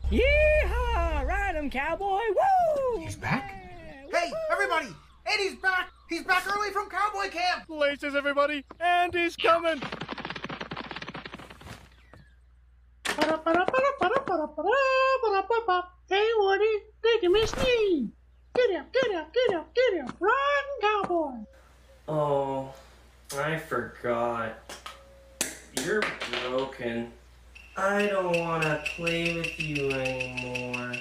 Yeehaw! Ride him, cowboy! Woo! He's back? Yeah, Hey, everybody! Eddie's back! He's back early from cowboy camp! Laces, everybody! Andy's coming! Hey, Woody, did you miss me? Get up, get up, get up, get up, run, cowboy! Oh, I forgot. You're broken. I don't want to play with you anymore.